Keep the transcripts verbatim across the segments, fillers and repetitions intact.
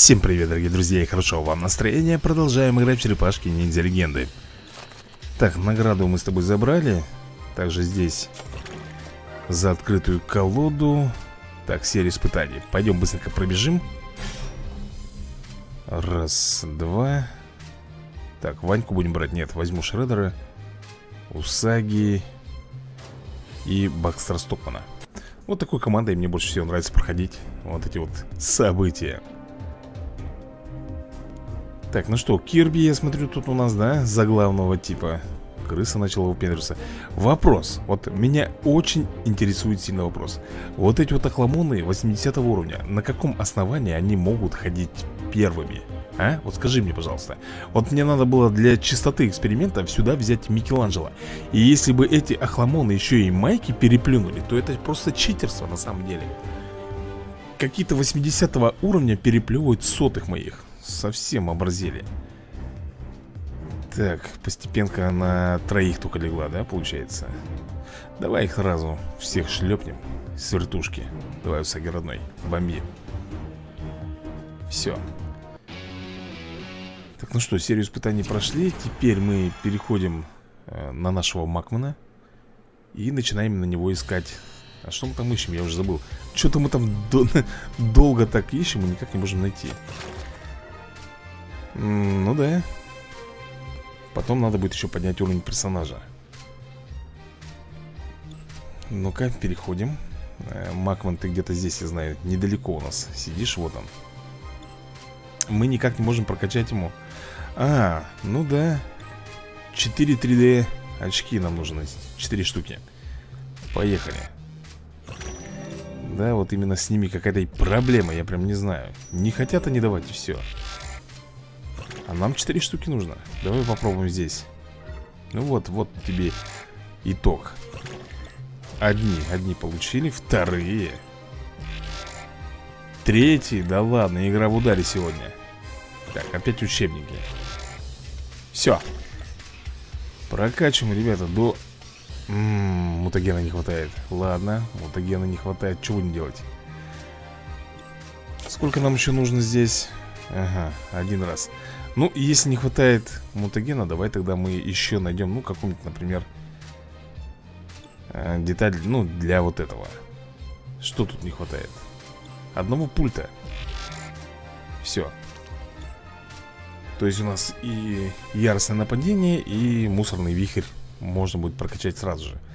Всем привет, дорогие друзья, и хорошего вам настроения. Продолжаем играть в черепашки ниндзя легенды. Так, награду мы с тобой забрали. Также здесь за открытую колоду. Так, серия испытаний. Пойдем быстренько пробежим. Раз, два. Так, Ваньку будем брать? Нет, возьму Шреддера, Усаги и Бакстера Стокмана. Вот такой командой мне больше всего нравится проходить вот эти вот события. Так, ну что, Кирби, я смотрю, тут у нас, да, заглавного типа. Крыса начала выпендриваться. Вопрос, вот меня очень интересует сильный вопрос. Вот эти вот охламоны восьмидесятого уровня, на каком основании они могут ходить первыми? А? Вот скажи мне, пожалуйста. Вот мне надо было для чистоты эксперимента сюда взять Микеланджело. И если бы эти охламоны еще и майки переплюнули, то это просто читерство на самом деле. Какие-то восьмидесятого уровня переплевывают сотых моих. Совсем оборзели. Так, постепенка на троих только легла, да, получается? Давай их сразу всех шлепнем с вертушки. Давай, Усаги родной, бомби. Все. Так, ну что, серию испытаний прошли. Теперь мы переходим э, на нашего Макмана и начинаем на него искать. А что мы там ищем, я уже забыл. Что-то мы там до долго так ищем и никак не можем найти. М, Ну да. Потом надо будет еще поднять уровень персонажа. Ну-ка, переходим. э, Макман, ты где-то здесь, я знаю, недалеко у нас сидишь, вот он. Мы никак не можем прокачать ему. А, ну да. четыре три дэ очки нам нужно. четыре штуки. Поехали. Да, вот именно с ними какая-то и проблема, я прям не знаю. Не хотят они давать, и все. А нам четыре штуки нужно. Давай попробуем здесь. Ну вот, вот тебе итог. Одни, одни получили, вторые. Третий, да ладно, игра в ударе сегодня. Так, опять учебники. Все. Прокачиваем, ребята, до... М-м, мутагена не хватает. Ладно, мутагена не хватает. Чего не делать? Сколько нам еще нужно здесь? Ага, один раз. Ну, если не хватает мутагена, давай тогда мы еще найдем, ну, какую-нибудь, например, деталь, ну, для вот этого. Что тут не хватает? Одного пульта. Все. То есть у нас и яростное нападение, и мусорный вихрь можно будет прокачать сразу же.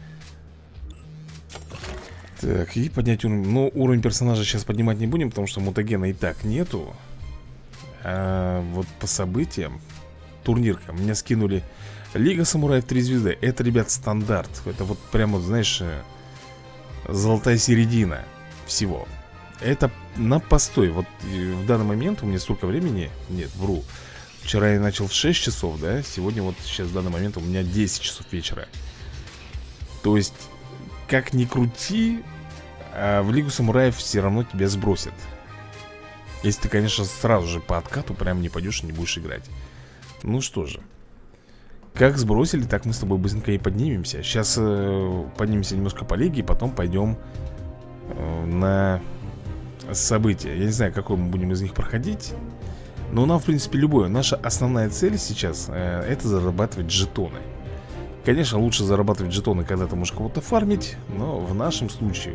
Так, и поднять уровень. Но уровень персонажа сейчас поднимать не будем, потому что мутагена и так нету. А вот по событиям, турнирка, меня скинули Лига Самураев три звезды. Это, ребят, стандарт. Это вот прямо, знаешь, золотая середина всего. Это на постой. Вот в данный момент у меня столько времени. Нет, вру. Вчера я начал в шесть часов, да. Сегодня вот сейчас в данный момент у меня десять часов вечера. То есть, как ни крути, а в Лигу Самураев все равно тебя сбросят. Если ты, конечно, сразу же по откату прям не пойдешь и не будешь играть. Ну что же. Как сбросили, так мы с тобой быстренько и поднимемся. Сейчас э, поднимемся немножко по лиге, и потом пойдем э, на события. Я не знаю, какой мы будем из них проходить. Но нам, в принципе, любое. Наша основная цель сейчас э, это зарабатывать жетоны. Конечно, лучше зарабатывать жетоны, когда ты можешь кого-то фармить. Но в нашем случае,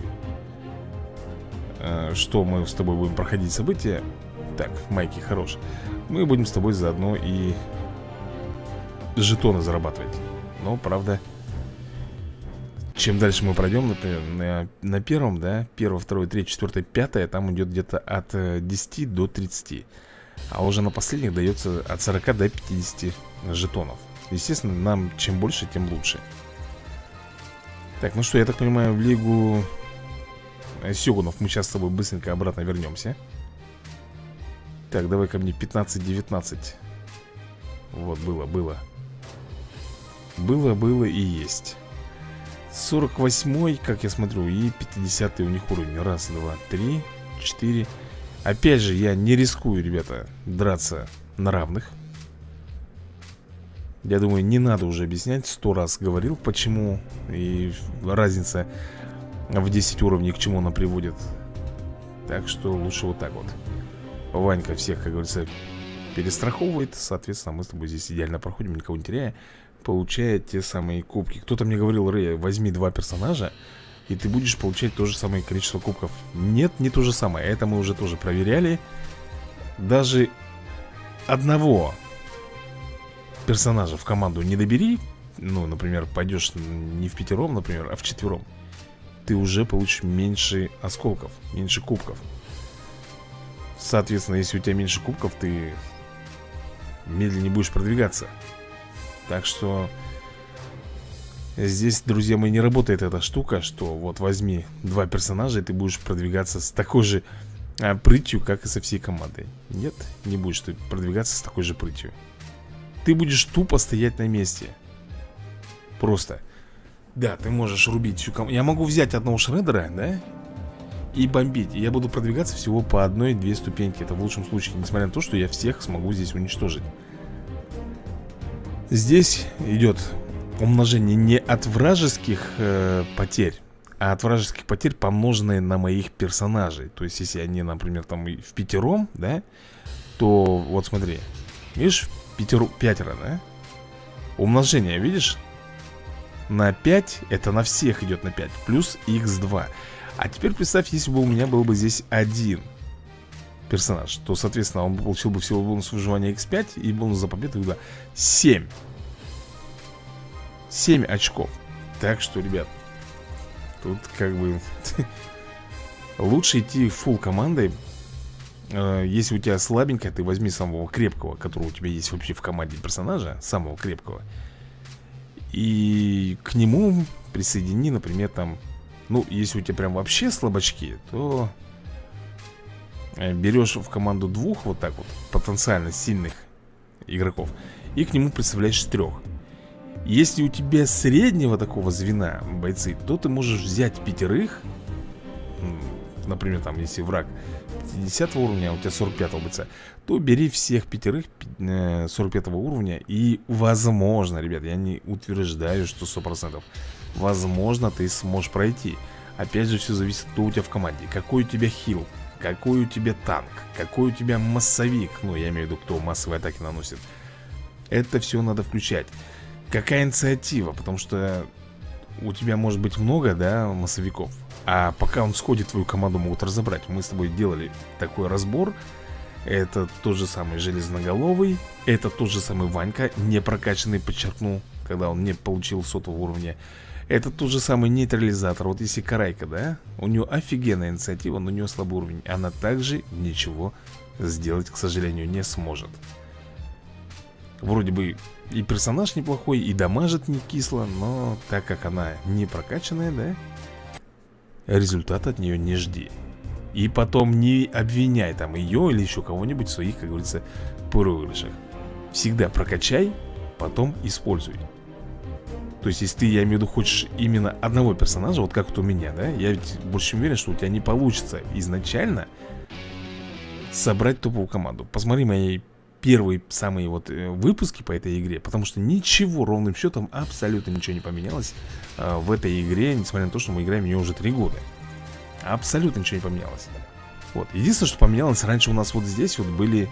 э, что мы с тобой будем проходить события. Так, майки хорош. Мы будем с тобой заодно и жетоны зарабатывать. Но, правда, чем дальше мы пройдем, например, на, на первом, да, первое, второе, третье, четвертое, пятое, там идет где-то от десяти до тридцати. А уже на последних дается от сорока до пятидесяти жетонов. Естественно, нам чем больше, тем лучше. Так, ну что, я так понимаю, в Лигу Сёгунов мы сейчас с тобой быстренько обратно вернемся. Так, давай ко мне пятнадцать девятнадцать. Вот, было, было. Было, было и есть. Сорок восьмой, как я смотрю, и пятидесятый у них уровень. Раз, два, три, четыре. Опять же, я не рискую, ребята, драться на равных. Я думаю, не надо уже объяснять. Сто раз говорил, почему. И разница в десять уровней, к чему она приводит. Так что лучше вот так вот. Ванька всех, как говорится, перестраховывает. Соответственно, мы с тобой здесь идеально проходим, никого не теряя, получая те самые кубки. Кто-то мне говорил: Рэй, возьми два персонажа, и ты будешь получать то же самое количество кубков. Нет, не то же самое. Это мы уже тоже проверяли. Даже одного персонажа в команду не добери. Ну, например, пойдешь не в пятером, например, а в четвером, ты уже получишь меньше осколков, меньше кубков. Соответственно, если у тебя меньше кубков, ты медленнее будешь продвигаться. Так что здесь, друзья мои, не работает эта штука, что вот возьми два персонажа, и ты будешь продвигаться с такой же а, прытью, как и со всей командой. Нет, не будешь ты продвигаться с такой же прытью. Ты будешь тупо стоять на месте. Просто. Да, ты можешь рубить всю команду. Я могу взять одного шреддера, да, и бомбить. И я буду продвигаться всего по одной-две ступеньки. Это в лучшем случае, несмотря на то, что я всех смогу здесь уничтожить. Здесь идет умножение не от вражеских э, потерь, а от вражеских потерь, помноженные на моих персонажей. То есть, если они, например, там в пятером, да, то вот смотри. Видишь, пятеро, пятеро, да? Умножение, видишь? На пять, это на всех идет на пять. Плюс икс два. А теперь представь, если бы у меня был бы здесь один персонаж, то, соответственно, он получил бы всего бонус выживания икс пять и бонус за победу да, семь. семь очков. Так что, ребят, тут как бы лучше идти фулл командой. Если у тебя слабенькая, ты возьми самого крепкого, который у тебя есть вообще в команде персонажа, самого крепкого, и к нему присоедини, например, там, ну, если у тебя прям вообще слабачки, то берешь в команду двух вот так вот потенциально сильных игроков и к нему представляешь трех. Если у тебя среднего такого звена бойцы, то ты можешь взять пятерых. Например, там, если враг пятидесятого уровня, а у тебя сорок пятого бойца, то бери всех пятерых сорок пятого уровня. И возможно, ребят, я не утверждаю, что сто процентов, возможно, ты сможешь пройти. Опять же, все зависит, кто у тебя в команде, какой у тебя хил, какой у тебя танк, какой у тебя массовик. Ну, я имею в виду, кто массовые атаки наносит. Это все надо включать. Какая инициатива, потому что у тебя может быть много, да, массовиков. А пока он сходит, твою команду могут разобрать. Мы с тобой делали такой разбор. Это тот же самый Железноголовый. Это тот же самый Ванька, не прокачанный, подчеркну, когда он не получил сотого уровня. Это тот же самый Нейтрализатор. Вот если Карайка, да, у нее офигенная инициатива, но у нее слабый уровень. Она также ничего сделать, к сожалению, не сможет. Вроде бы и персонаж неплохой, и дамажит не кисло, но так как она не прокачанная, да, результат от нее не жди. И потом не обвиняй там ее или еще кого-нибудь в своих, как говорится, проигрышах. Всегда прокачай, потом используй. То есть, если ты, я имею в виду, хочешь именно одного персонажа, вот как вот у меня, да, я ведь больше чем уверен, что у тебя не получится изначально собрать топовую команду. Посмотри мои первые самые вот выпуски по этой игре, потому что ничего, ровным счетом, абсолютно ничего не поменялось а, в этой игре, несмотря на то, что мы играем в нее уже три года. Абсолютно ничего не поменялось. Вот, единственное, что поменялось, раньше у нас вот здесь вот были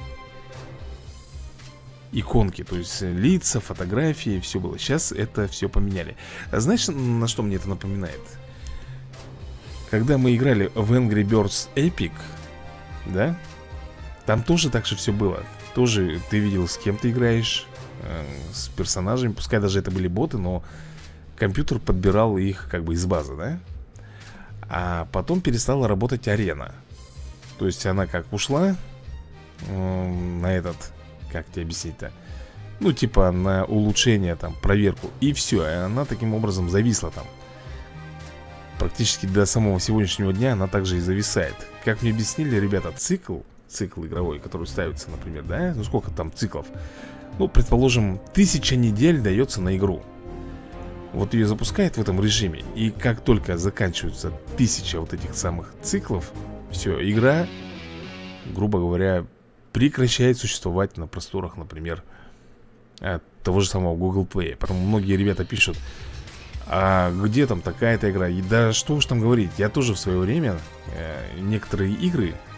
иконки, то есть лица, фотографии, все было. Сейчас это все поменяли. А знаешь, на что мне это напоминает? Когда мы играли в Angry Birds Epic, да, там тоже так же все было. Тоже ты видел, с кем ты играешь, э, с персонажами. Пускай даже это были боты, но компьютер подбирал их как бы из базы, да? А потом перестала работать арена. То есть она как ушла э, на этот, как тебе объяснить-то, ну типа на улучшение, там, проверку. И все, и она таким образом зависла там. Практически до самого сегодняшнего дня она также и зависает. Как мне объяснили ребята, цикл Цикл игровой, который ставится, например, да? Ну сколько там циклов? Ну, предположим, тысяча недель дается на игру. Вот ее запускает в этом режиме. И как только заканчивается тысяча вот этих самых циклов, все, игра, грубо говоря, прекращает существовать на просторах, например, того же самого Google Play. Потому многие ребята пишут: а где там такая-то игра? И да что уж там говорить, я тоже в свое время э, некоторые игры,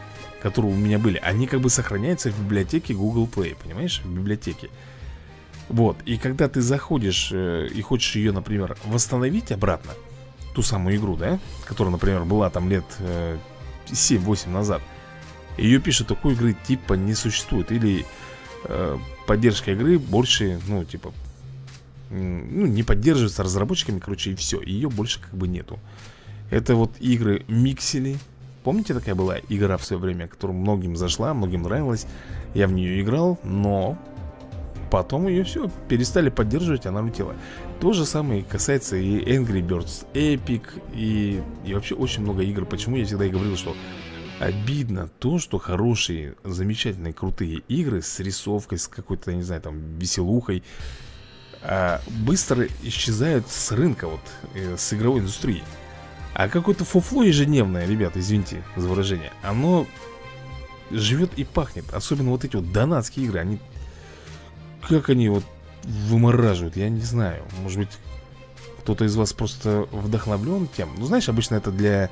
которые у меня были, они как бы сохраняются в библиотеке Google Play, понимаешь? В библиотеке. Вот, и когда ты заходишь э, и хочешь ее, например, восстановить обратно, ту самую игру, да, которая, например, была там лет э, семь-восемь назад, ее пишут, такой игры типа не существует. Или э, поддержка игры больше, ну, типа, ну, не поддерживается разработчиками, короче, и все, ее больше как бы нету. Это вот игры Миксели. Помните, такая была игра в свое время, которая многим зашла, многим нравилась. Я в нее играл, но потом ее все перестали поддерживать, она улетела. То же самое касается и Angry Birds Epic, и, и вообще очень много игр. Почему я всегда и говорил, что обидно то, что хорошие, замечательные, крутые игры с рисовкой, с какой-то, не знаю, там, веселухой, а, быстро исчезают с рынка, вот, э, с игровой индустрии. А какое-то фуфло ежедневное, ребята, извините за выражение, оно живет и пахнет. Особенно вот эти вот донатские игры, они, как они вот вымораживают, я не знаю. Может быть, кто-то из вас просто вдохновлен тем. Ну, знаешь, обычно это для...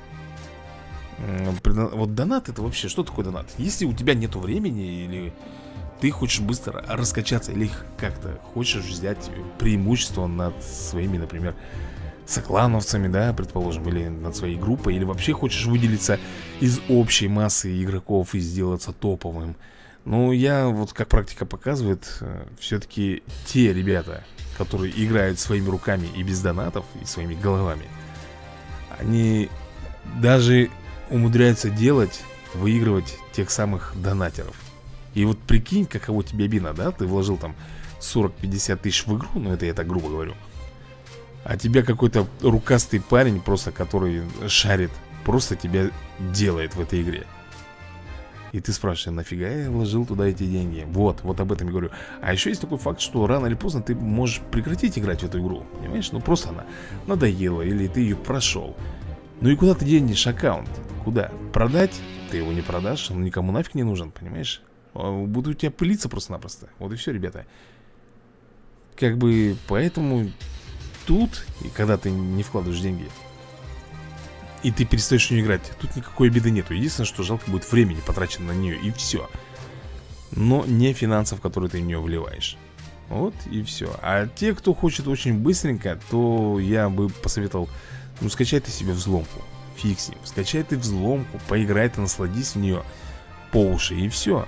Вот донат, это вообще, что такое донат? Если у тебя нету времени, или ты хочешь быстро раскачаться, или как-то хочешь взять преимущество над своими, например, соклановцами, да, предположим, или над своей группой, или вообще хочешь выделиться из общей массы игроков и сделаться топовым. Ну, я, вот как практика показывает, все-таки те ребята, которые играют своими руками и без донатов, и своими головами, они даже умудряются делать, выигрывать тех самых донатеров. И вот прикинь, каково тебе обидно, да? Ты вложил там сорок-пятьдесят тысяч в игру, ну это я так грубо говорю, а тебя какой-то рукастый парень, просто который шарит, просто тебя делает в этой игре. И ты спрашиваешь, нафига я вложил туда эти деньги? Вот, вот об этом я говорю. А еще есть такой факт, что рано или поздно ты можешь прекратить играть в эту игру. Понимаешь? Ну просто она надоела, или ты ее прошел. Ну и куда ты денешь аккаунт? Куда? Продать? Ты его не продашь, он никому нафиг не нужен, понимаешь? Будут у тебя пылиться просто-напросто. Вот и все, ребята. Как бы, поэтому тут, и когда ты не вкладываешь деньги, и ты перестаешь в нее играть, тут никакой обиды нету. Единственное, что жалко будет времени потрачено на нее, и все. Но не финансов, которые ты в нее вливаешь. Вот и все. А те, кто хочет очень быстренько, то я бы посоветовал, ну, скачай ты себе взломку. Фиг с ним. Скачай ты взломку, поиграй ты, насладись в нее по уши, и все.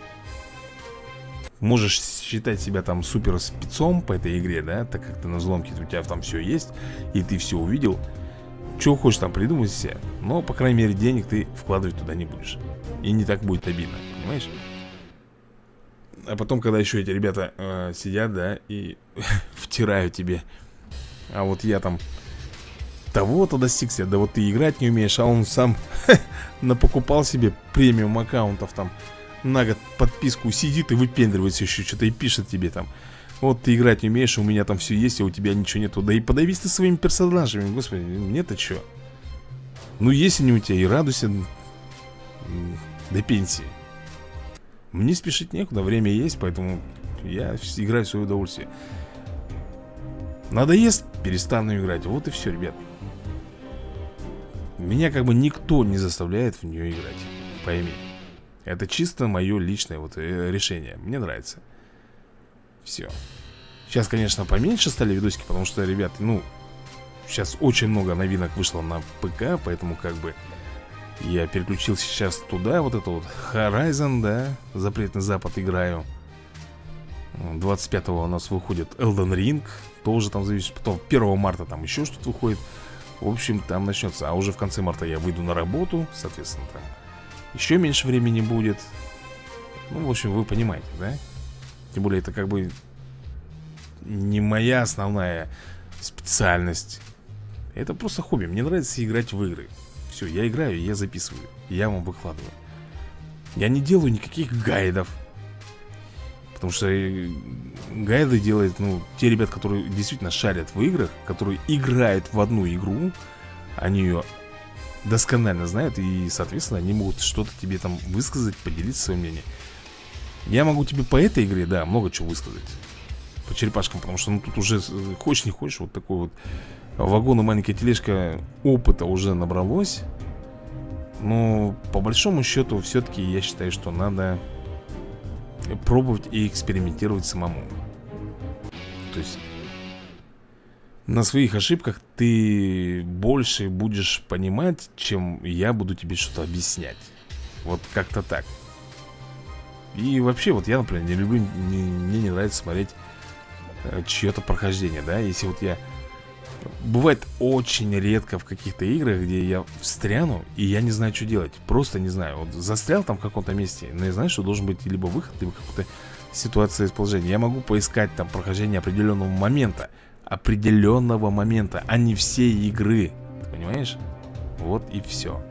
Можешь считать себя там супер спецом по этой игре, да, так как ты на взломке, у тебя там все есть, и ты все увидел. Чего хочешь там придумать себе, но, по крайней мере, денег ты вкладывать туда не будешь. И не так будет обидно, понимаешь? А потом, когда еще эти ребята э, сидят, да, и втирают тебе: а вот я там того-то достигся, да вот ты играть не умеешь, а он сам напокупал себе премиум аккаунтов там на год подписку, сидит и выпендривается еще что-то и пишет тебе там: вот ты играть не умеешь, у меня там все есть, а у тебя ничего нету. Да и подавись ты своими персонажами, господи, мне-то что? Ну есть они у тебя, и радуйся до пенсии. Мне спешить некуда, время есть, поэтому я играю в свое удовольствие. Надоест, перестану играть, вот и все, ребят. Меня как бы никто не заставляет в нее играть, пойми. Это чисто мое личное вот решение, мне нравится. Все. Сейчас, конечно, поменьше стали видосики, потому что, ребят, ну, сейчас очень много новинок вышло на ПК, поэтому как бы я переключился сейчас туда, вот это вот Horizon, да, Запретный Запад играю. двадцать пятого у нас выходит Elden Ring, тоже там зависит, потом первого марта там еще что-то выходит. В общем, там начнется, а уже в конце марта я выйду на работу, соответственно, там еще меньше времени будет. Ну, в общем, вы понимаете, да? Тем более, это как бы не моя основная специальность. Это просто хобби. Мне нравится играть в игры. Все, я играю, я записываю, я вам выкладываю. Я не делаю никаких гайдов, потому что гайды делают, ну, те ребята, которые действительно шарят в играх, которые играют в одну игру. Они ее досконально знают, и, соответственно, они могут что-то тебе там высказать, поделиться своим мнением. Я могу тебе по этой игре, да, много чего высказать. По черепашкам, потому что, ну, тут уже, хочешь не хочешь, вот такой вот вагон и маленькая тележка опыта уже набралось. Но по большому счету все-таки я считаю, что надо пробовать и экспериментировать самому. То есть на своих ошибках ты больше будешь понимать, чем я буду тебе что-то объяснять. Вот как-то так. И вообще, вот я, например, не люблю, не, мне не нравится смотреть э, чье-то прохождение, да. Если вот я... Бывает очень редко в каких-то играх, где я встряну, и я не знаю, что делать. Просто не знаю. Вот застрял там в каком-то месте, но я знаю, что должен быть либо выход, либо какая-то ситуация из положения. Я могу поискать там прохождение определенного момента. Определенного момента, а не всей игры. Ты понимаешь? Вот и все.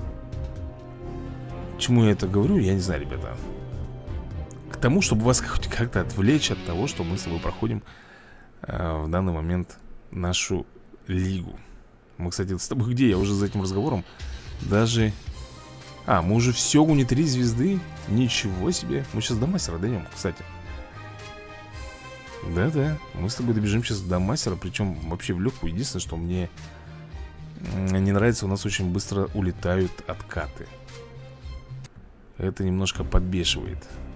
Чему я это говорю, я не знаю, ребята. К тому, чтобы вас хоть как-то отвлечь от того, что мы с тобой проходим э, в данный момент нашу лигу. Мы, кстати, с тобой где? Я уже за этим разговором даже... А, мы уже в Сёгуне три звезды. Ничего себе. Мы сейчас до мастера дойдем, кстати. Да-да, мы с тобой добежим сейчас до мастера. Причем вообще в легкую. Единственное, что мне не нравится, у нас очень быстро улетают откаты. Это немножко подбешивает.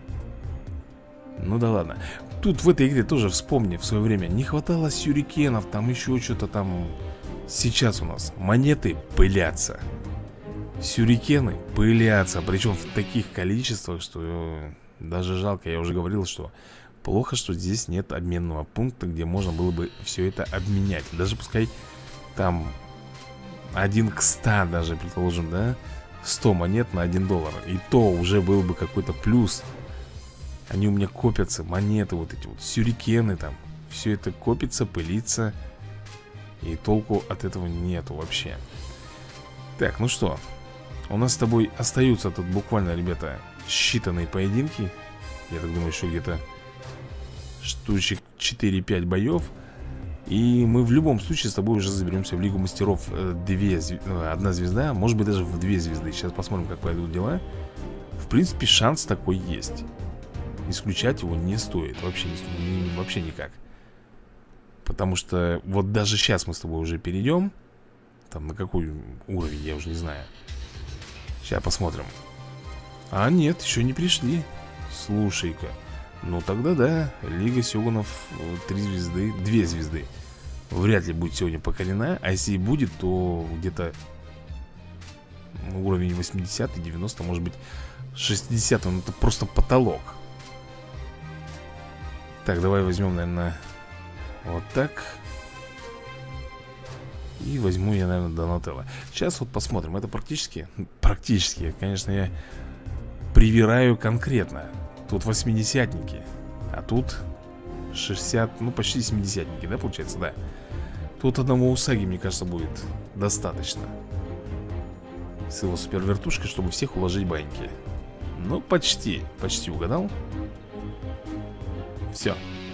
Ну да ладно. Тут в этой игре тоже вспомни, в свое время не хватало сюрикенов, там еще что-то там. Сейчас у нас монеты пылятся. Сюрикены пылятся. Причем в таких количествах, что даже жалко. Я уже говорил, что плохо, что здесь нет обменного пункта, где можно было бы все это обменять. Даже пускай там один к ста даже, предположим, да, сто монет на один доллар. И то уже был бы какой-то плюс. Они у меня копятся, монеты вот эти вот, сюрикены там. Все это копится, пылится. И толку от этого нету вообще. Так, ну что, у нас с тобой остаются тут буквально, ребята, считанные поединки. Я так думаю, что где-то штучек четыре-пять боев. И мы в любом случае с тобой уже заберемся в Лигу Мастеров. Две, одна звезда, может быть даже в две звезды. Сейчас посмотрим, как пойдут дела. В принципе, шанс такой есть. Исключать его не стоит. Вообще, не, вообще никак. Потому что вот даже сейчас мы с тобой уже перейдем. Там на какой уровень, я уже не знаю. Сейчас посмотрим. А нет, еще не пришли. Слушай-ка. Ну тогда да, Лига Сёгунов три звезды, две звезды вряд ли будет сегодня покорена. А если и будет, то где-то уровень восемьдесят, девяносто, может быть шестьдесят. Ну это просто потолок. Так, давай возьмем, наверное, вот так. И возьму я, наверное, Донателло. Сейчас вот посмотрим. Это практически, практически, конечно, я привираю конкретно. Тут восьмидесятники, а тут шестьдесят, ну почти семидесятники, да, получается, да. Тут одного Усаги, мне кажется, будет достаточно. С его супервертушкой, чтобы всех уложить баньки. Ну, почти, почти угадал. Все.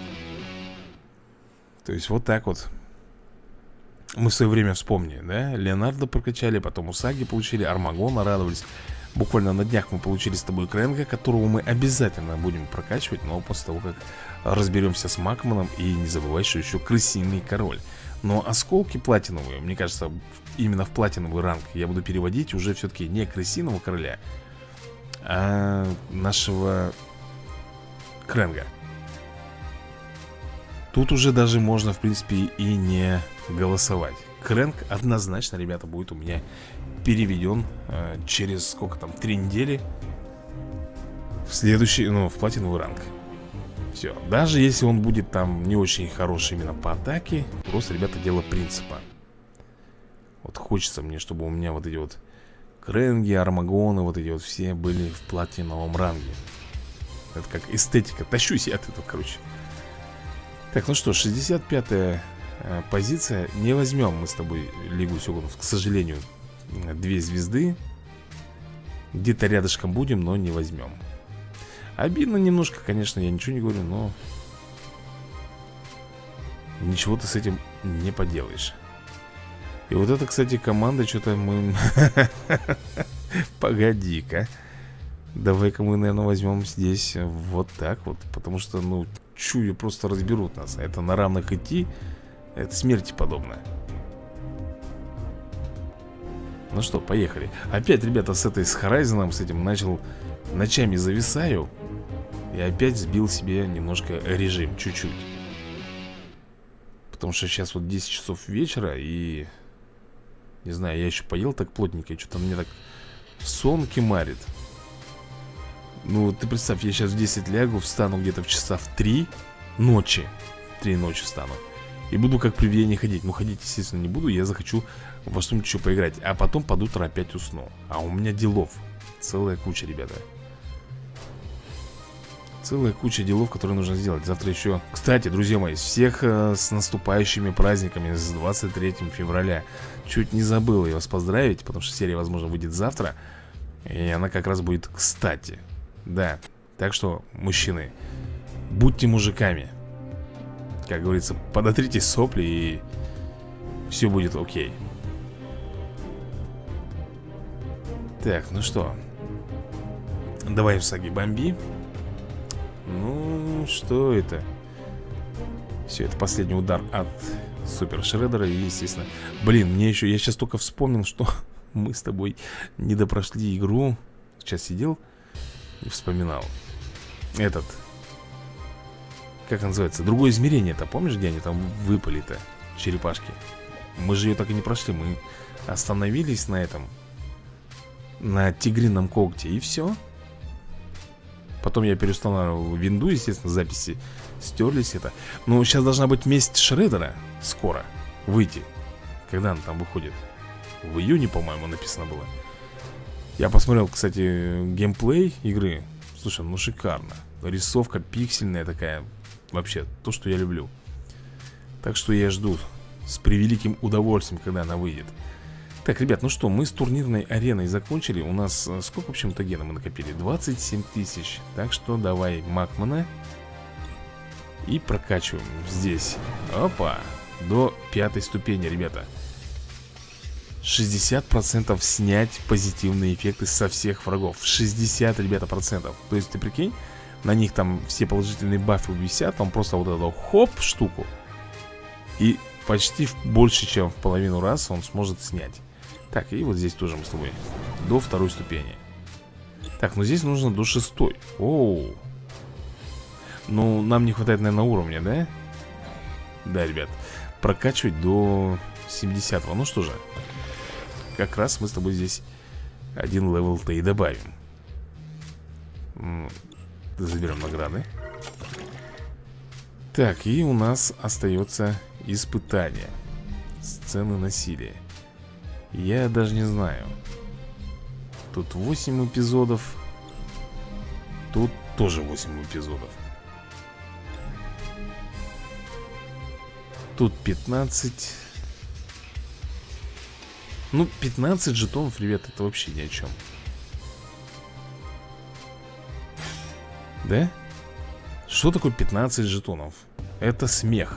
То есть вот так вот. Мы в свое время вспомнили, да, Леонардо прокачали, потом Усаги получили, Армагона радовались. Буквально на днях мы получили с тобой Крэнга, которого мы обязательно будем прокачивать. Но после того, как разберемся с Макманом. И не забывай, что еще крысиный король. Но осколки платиновые, мне кажется, именно в платиновый ранг я буду переводить уже все-таки не крысиного короля, а нашего Крэнга. Тут уже даже можно, в принципе, и не голосовать. Крэнг однозначно, ребята, будет у меня переведен э, через сколько там, три недели в следующий, ну, в платиновый ранг. Все, даже если он будет там не очень хороший именно по атаке, просто, ребята, дело принципа. Вот хочется мне, чтобы у меня вот эти вот Крэнги, Армагоны, вот эти вот все были в платиновом ранге. Это как эстетика, тащусь я от этого, короче. Так, ну что, шестьдесят пятая э, позиция. Не возьмем мы с тобой Лигу Сёгунов, к сожалению. Две звезды. Где-то рядышком будем, но не возьмем. Обидно немножко, конечно, я ничего не говорю, но ничего ты с этим не поделаешь. И вот это, кстати, команда, что-то мы... Погоди-ка. Давай-ка мы, наверное, возьмем здесь вот так вот. Потому что, ну, чую, просто разберут нас. Это на равных идти, это смерти подобно. Ну что, поехали. Опять, ребята, с этой, с Horizon, с этим начал. Ночами зависаю. И опять сбил себе немножко режим, чуть-чуть. Потому что сейчас вот десять часов вечера. И, не знаю, я еще поел так плотненько. Что-то мне так сон кимарит. Ну, ты представь, я сейчас в десять лягу, встану где-то в часа в три ночи. В три ночи встану. И буду как привидение ходить. Ну, ходить, естественно, не буду. Я захочу во что-нибудь еще поиграть. А потом под утро опять усну. А у меня делов целая куча, ребята. Целая куча делов, которые нужно сделать. Завтра еще... Кстати, друзья мои, всех э, с наступающими праздниками. С двадцать третьего февраля. Чуть не забыл я вас поздравить. Потому что серия, возможно, выйдет завтра. И она как раз будет кстати. Да. Так что, мужчины, будьте мужиками. Как говорится, подотрите сопли и все будет окей. Так, ну что, давай в саги бомби. Ну, что это? Все, это последний удар от Супер Шреддера. И, естественно, блин, мне еще, я сейчас только вспомнил, что мы с тобой не допрошли игру. Сейчас сидел и вспоминал. Этот, как называется, другое измерение-то. Помнишь, где они там выпали-то, черепашки? Мы же ее так и не прошли. Мы остановились на этом, на тигрином когте, и все. Потом я переустанавливал винду, естественно, записи стерлись это. Но сейчас должна быть месть Шреддера скоро выйти. Когда она там выходит? В июне, по-моему, написано было. Я посмотрел, кстати, геймплей игры. Слушай, ну шикарно. Рисовка пиксельная такая. Вообще, то, что я люблю. Так что я жду с превеликим удовольствием, когда она выйдет. Так, ребят, ну что, мы с турнирной ареной закончили. У нас сколько вообще мутагена мы накопили? двадцать семь тысяч. Так что давай Макмана и прокачиваем здесь. Опа, до пятой ступени, ребята. шестьдесят процентов снять позитивные эффекты со всех врагов. шестьдесят, ребята, процентов. То есть, ты прикинь, на них там все положительные бафы висят. Там просто вот эту хоп штуку. И почти в больше, чем в половину раз он сможет снять. Так, и вот здесь тоже мы с тобой до второй ступени. Так, ну здесь нужно до шестой. Оу. Ну, нам не хватает, наверное, уровня, да? Да, ребят. Прокачивать до семидесятого. Ну что же, как раз мы с тобой здесь один левел-то и добавим. Заберем награды. Так, и у нас остается испытание. Сцены насилия. Я даже не знаю. Тут восемь эпизодов. Тут тоже восемь эпизодов. Тут пятнадцать. Ну, пятнадцать жетонов, ребят, это вообще ни о чем. Да? Что такое пятнадцать жетонов? Это смех.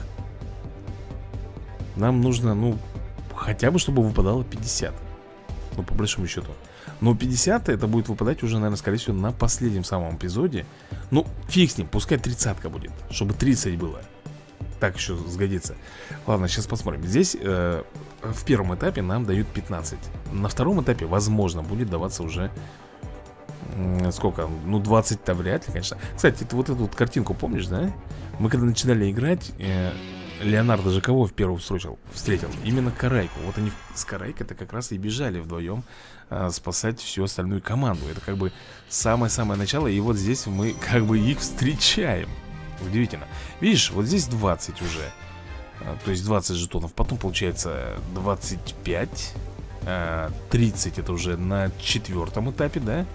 Нам нужно, ну, хотя бы, чтобы выпадало пятьдесят. Ну, по большому счету. Но пятьдесят это будет выпадать уже, наверное, скорее всего, на последнем самом эпизоде. Ну, фиг с ним, пускай тридцатка будет. Чтобы тридцать было. Так еще сгодится. Ладно, сейчас посмотрим. Здесь э, в первом этапе нам дают пятнадцать. На втором этапе, возможно, будет даваться уже э, сколько? Ну, двадцать-то вряд ли, конечно. Кстати, ты вот эту вот картинку помнишь, да? Мы когда начинали играть, э, Леонардо же кого в первую встретил? Встретил именно Карайку. Вот они с Карайкой-то как раз и бежали вдвоем э, спасать всю остальную команду. Это как бы самое-самое начало. И вот здесь мы как бы их встречаем. Удивительно. Видишь, вот здесь двадцать уже. а, То есть двадцать жетонов. Потом получается двадцать пять, а, тридцать это уже на четвертом этапе, да?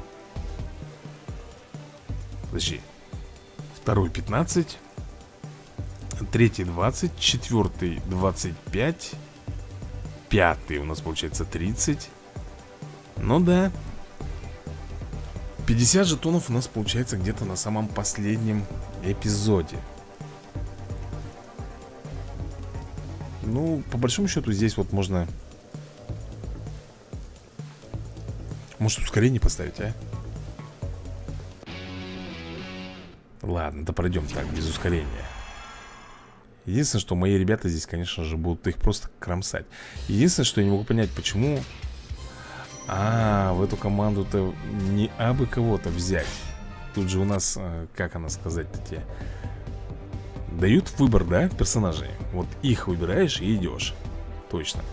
Подожди. Второй пятнадцать, третий двадцать, четвертый двадцать пять, пятый у нас получается тридцать. Ну да, пятьдесят жетонов у нас получается где-то на самом последнем эпизоде. Ну, по большому счету здесь вот можно, может, ускорение поставить, а? Ладно, да пройдем так, без ускорения. Единственное, что мои ребята здесь, конечно же, будут их просто кромсать. Единственное, что я не могу понять, почему А, в эту команду-то не абы кого-то взять. Тут же у нас, как она сказать-то тебе, дают выбор, да, персонажей. Вот их выбираешь и идешь. Точно.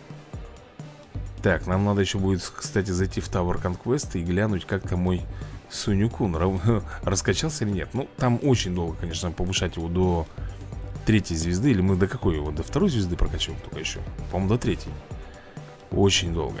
Так, нам надо еще будет, кстати, зайти в Tower Conquest и глянуть, как там мой Сунь-Кун раскачался или нет. Ну, там очень долго, конечно, повышать его до третьей звезды. Или мы до какой его? До второй звезды прокачиваем только еще. По-моему, до третьей. Очень долго.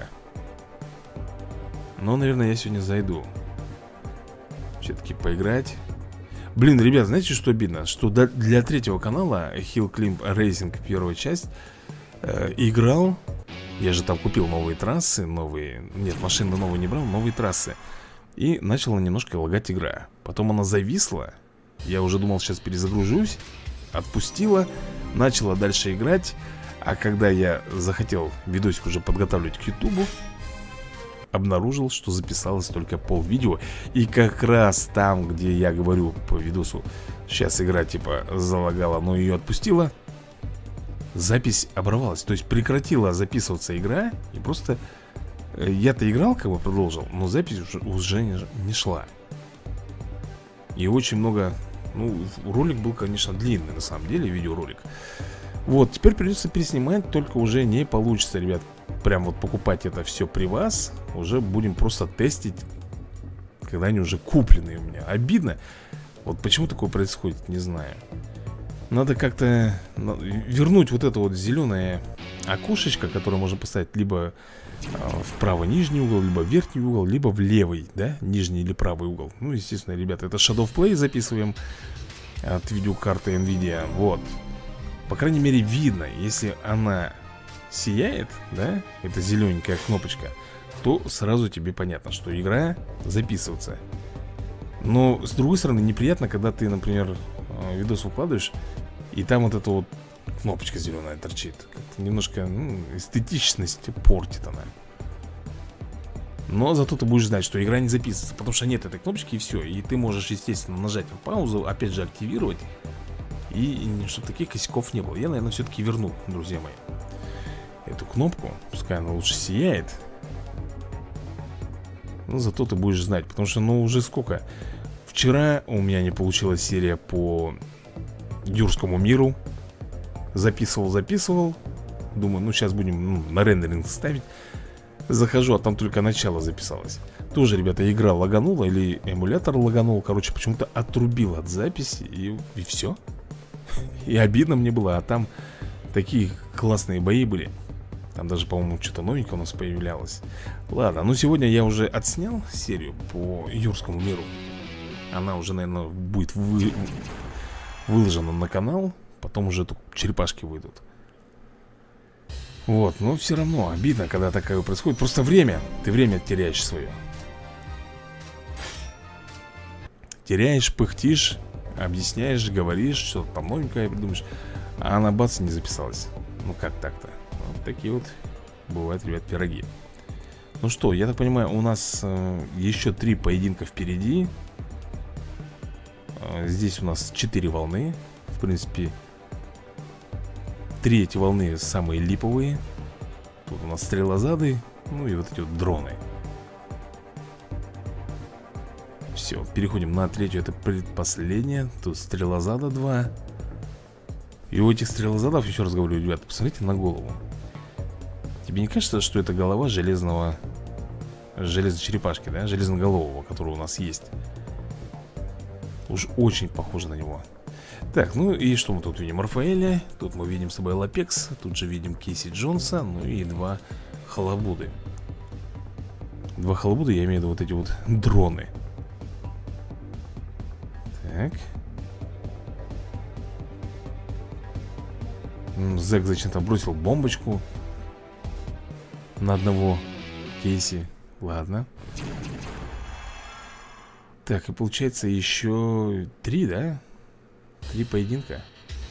Но, наверное, я сегодня зайду все-таки поиграть. Блин, ребят, знаете, что обидно? Что для третьего канала Hill Climb Racing, первая часть, э, играл. Я же там купил новые трассы, новые. Нет, машины новые не брал, новые трассы. И начала немножко лагать игра. Потом она зависла. Я уже думал, сейчас перезагружусь. Отпустила, начала дальше играть. А когда я захотел видосик уже подготавливать к ютубу, обнаружил, что записалось только полвидео. И как раз там, где я говорю по видосу, сейчас игра типа залагала, но ее отпустила, запись оборвалась. То есть прекратила записываться игра. И просто я-то играл, как бы продолжил, но запись уже, уже не, не шла. И очень много. Ну, ролик был, конечно, длинный, на самом деле, видеоролик. Вот, теперь придется переснимать, только уже не получится, ребят. Прям вот покупать это все при вас. Уже будем просто тестить, когда они уже купленные у меня. Обидно. Вот почему такое происходит, не знаю. Надо как-то вернуть вот это вот зеленое окошечко, которое можно поставить либо в правый нижний угол, либо в верхний угол, либо в левый, да, нижний или правый угол. Ну, естественно, ребята, это Shadow Play записываем от видеокарты NVIDIA. Вот. По крайней мере, видно, если она сияет, да, это зелененькая кнопочка, то сразу тебе понятно, что игра записывается. Но, с другой стороны, неприятно, когда ты, например, видос выкладываешь, и там вот эта вот кнопочка зеленая торчит. Как-то немножко, ну, эстетичность портит она. Но зато ты будешь знать, что игра не записывается, потому что нет этой кнопочки, и все. И ты можешь, естественно, нажать на паузу, опять же активировать. И чтобы таких косяков не было. Я, наверное, все-таки верну, друзья мои, эту кнопку. Пускай она лучше сияет. Но зато ты будешь знать. Потому что, ну, уже сколько? Вчера у меня не получилась серия по Юрскому миру. Записывал, записывал. Думаю, ну, сейчас будем, ну, на рендеринг ставить. Захожу, а там только начало записалось. Тоже, ребята, игра лаганула. Или эмулятор лаганул. Короче, почему-то отрубил от записи. И, и все. И обидно мне было. А там такие классные бои были. Там даже, по-моему, что-то новенькое у нас появлялось. Ладно, ну сегодня я уже отснял серию по Юрскому миру. Она уже, наверное, будет вы... выложена на канал. Потом уже тут черепашки выйдут. Вот, но все равно обидно, когда такое происходит. Просто время, ты время теряешь свое. Теряешь, пыхтишь, объясняешь, говоришь, что-то там новенькое придумаешь. А она бац, не записалась. Ну как так-то? Вот такие вот бывают, ребят, пироги. Ну что, я так понимаю, у нас э, еще три поединка впереди. э, Здесь у нас четыре волны. В принципе, три эти волны самые липовые. Тут у нас стрелозады. Ну и вот эти вот дроны. Все, переходим на третью. Это предпоследняя. Тут стрелозада два. И у этих стрелозадов, еще раз говорю, ребята, посмотрите на голову. Тебе не кажется, что это голова железного, железной черепашки, да? Железноголового, который у нас есть. Уж очень похоже на него. Так, ну и что мы тут видим? Рафаэля. Тут мы видим с собой Лапекс. Тут же видим Кейси Джонса. Ну и два халабуды. Два халабуда, я имею в виду вот эти вот дроны. Так. Зэк зачем-то бросил бомбочку на одного Кейси. Ладно. Так, и получается еще три, да? Три поединка.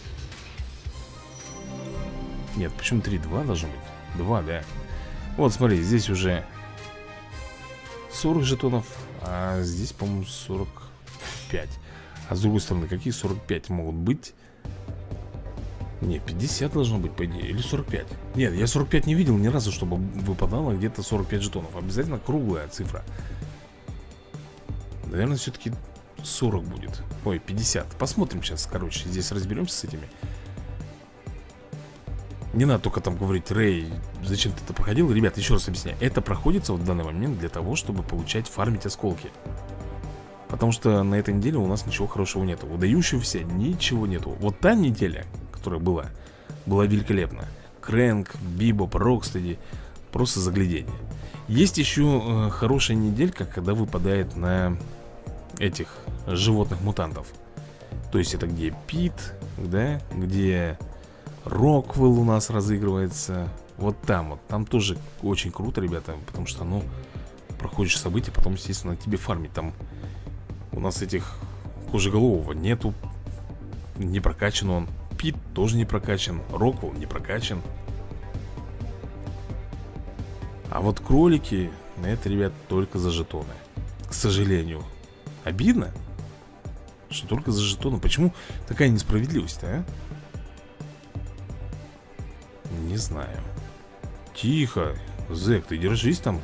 Нет, почему три? Два должно быть. Два, да. Вот, смотри, здесь уже сорок жетонов. А здесь, по-моему, сорок пять. А с другой стороны, какие сорок пять могут быть? Не, пятьдесят должно быть, по идее, или сорок пять. Нет, я сорок пять не видел ни разу, чтобы выпадало где-то сорок пять жетонов. Обязательно круглая цифра. Наверное, все-таки сорок будет. Ой, пятьдесят. Посмотрим сейчас, короче, здесь разберемся с этими. Не надо только там говорить: Рэй, зачем ты это проходил? Ребят, еще раз объясняю. Это проходится вот в данный момент для того, чтобы получать, фармить осколки. Потому что на этой неделе у нас ничего хорошего нету. Выдающегося ничего нету. Вот та неделя, которая была, была великолепна. Крэнк, Бибоп, Рокстеди. Просто заглядение. Есть еще э, хорошая неделька, когда выпадает на этих животных-мутантов. То есть это где Пит, да, где Роквелл у нас разыгрывается. Вот там вот, там тоже очень круто, ребята. Потому что, ну, проходишь события, потом, естественно, тебе фармить. Там у нас этих кожеголового нету. Не прокачан он. Пит тоже не прокачан. Роквелл не прокачан. А вот кролики, это, ребят, только за жетоны. К сожалению. Обидно, что только за жетоны. Почему такая несправедливость, а? Не знаю. Тихо, Зэк, ты держись там.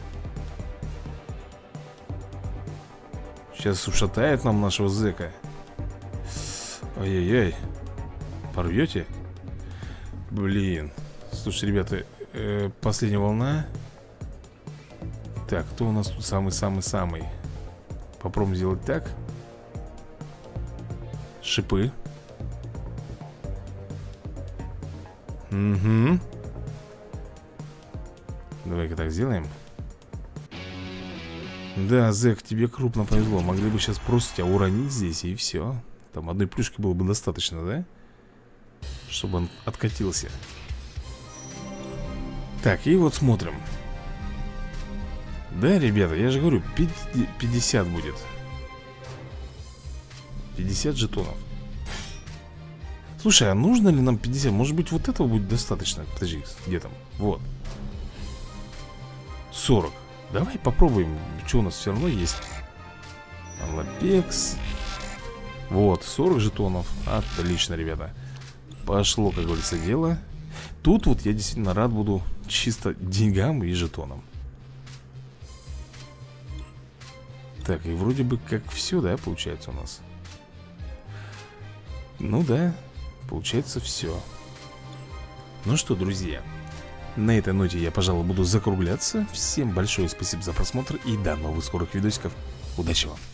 Сейчас ушатает нам нашего Зэка. Ай-яй-яй. Порвете? Блин. Слушай, ребята, э, последняя волна. Так, кто у нас тут самый-самый-самый? Попробуем сделать так. Шипы. Угу. Давай-ка так сделаем. Да, Зэк, тебе крупно повезло. Могли бы сейчас просто тебя уронить здесь, и все. Там одной плюшки было бы достаточно, да? Чтобы он откатился. Так, и вот смотрим. Да, ребята, я же говорю, пятьдесят будет. пятьдесят жетонов. Слушай, а нужно ли нам пятьдесят? Может быть, вот этого будет достаточно? Подожди, где там? Вот сорок. Давай попробуем, что у нас все равно есть. Лапекс. Вот, сорок жетонов. Отлично, ребята. Пошло, как говорится, дело. Тут вот я действительно рад буду чисто деньгам и жетонам. Так, и вроде бы как все, да, получается у нас. Ну да, получается все. Ну что, друзья, на этой ноте я, пожалуй, буду закругляться. Всем большое спасибо за просмотр и до новых скорых видосиков. Удачи вам!